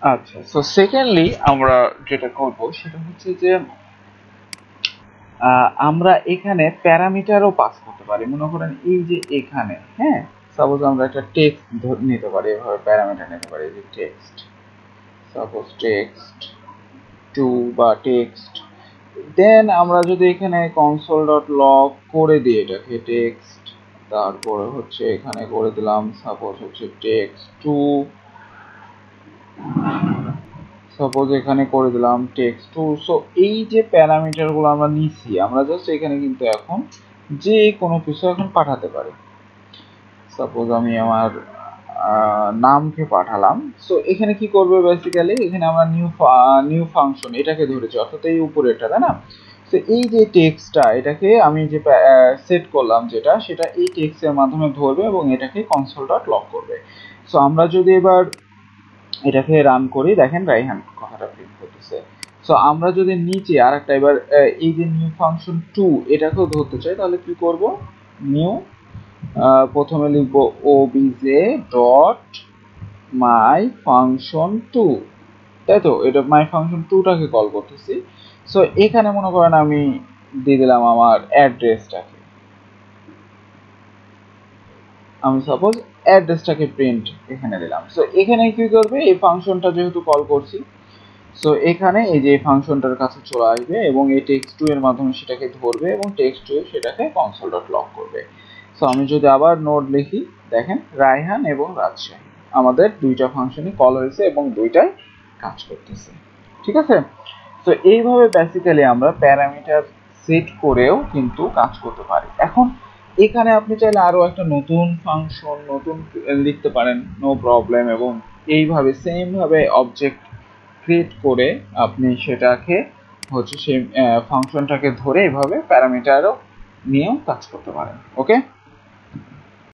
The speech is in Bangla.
আচ্ছা, সো সেকেন্ডলি আমরা যেটা করব সেটা হচ্ছে যে আমরা এখানে প্যারামিটারও পাস করতে পারি। মনে করেন এই যে এখানে, হ্যাঁ, সাপোজ আমরা একটা টেক্সট নিতে পারি, এভাবে প্যারামিটার নিতে পারি যে টেক্সট, সাপোজ টেক্সট টু বা টেক্সট। দেন আমরা যদি এখানে কনসোল ডট লগ করে দিই এটাকে টেক্সট, তারপরে হচ্ছে এখানে করে দিলাম সাপোজ হচ্ছে টেক্সট টু, সাপোজ এখানে করে দিলাম টেক্সট টু। সো এই যে প্যারামিটারগুলো আমরা নিছি, আমরা জাস্ট এখানে কিন্তু এখন যে কোনো কিছু এখন পাঠাতে পারি। সাপোজ আমি আমার নামকে পাঠালাম। সো এখানে কি করবে বেসিক্যালি, এখানে আমরা নিউ ফাংশন এটাকে ধরেছি, অর্থাৎ এই উপরেটা, তাই না? তো এই যে টেক্সটটা, এটাকে আমি যে সেট করলাম যেটা, সেটা এই টেক্সটের মাধ্যমে ধরবে এবং এটাকে কনসোল ডট লক করবে। সো আমরা যদি এবার এটাকে রান করি, দেখেন রাইহান কথাটা প্রিন্ট করতেছে। সো আমরা যদি নিচে আর একটা এবার এই যে নিউ ফাংশন টু এটাকেও ধরতে চাই, তাহলে কি করব, নিউ, প্রথমে লিখবো OBJ dot my function two, তাই তো? এটা মাই ফাংশন টুটাকে কল করতেছি। সো এখানে মনে করেন আমি দিয়ে দিলাম আমার অ্যাড্রেসটাকে, আমি সাপোজ অ্যাড্রেসটাকে প্রিন্ট এখানে দিলাম। সো এখানে কি করবে, এই ফাংশনটা যেহেতু কল করছি, সো এখানে এই যে ফাংশনটার কাছে চলে আসবে এবং এই টেক্সট টু এর মাধ্যমে সেটাকে ধরবে এবং টেক্সট টু সেটাকে কনসোল ডট লক করবে। সো আমি যদি আবার নোড লিখি, দেখেন রায়হান এবং রাজশাহী আমাদের দুইটা ফাংশনই কল হয়েছে এবং দুইটাই কাজ করতেছে। ঠিক আছে? তো এইভাবে বেসিক্যালি আমরা প্যারামিটার সেট করেও কিন্তু কাজ করতে পারি। এখন এখানে আপনি চাইলে আরো একটা নতুন ফাংশন নতুন লিখতে পারেন, নো প্রবলেম, এবং এইভাবে সেম ভাবে অবজেক্ট ক্রিয়েট করে আপনি সেটাকে হচ্ছে সেই ফাংশনটাকে ধরে এভাবে প্যারামিটারও নিয়েও কাজ করতে পারেন। ওকে?